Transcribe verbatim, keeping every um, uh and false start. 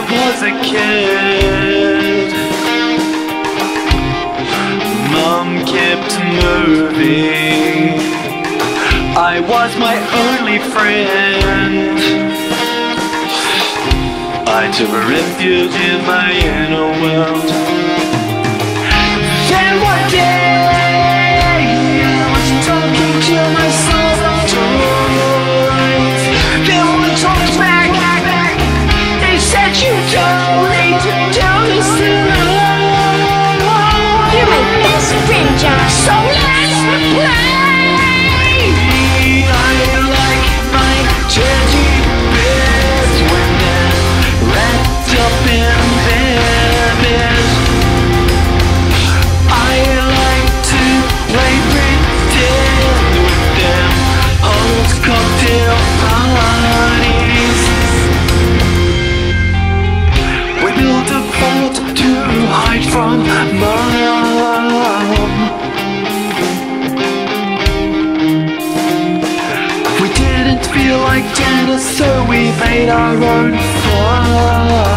was a kid, Mom kept moving. I was my only friend. I took a refuge in my inner world. Then one day I was talking to myself twice. Then one talked back. They said you don't need to tell this to love. You're my best friend, John. So let's play. From Mom, we didn't feel like dinner, so we made our own fun.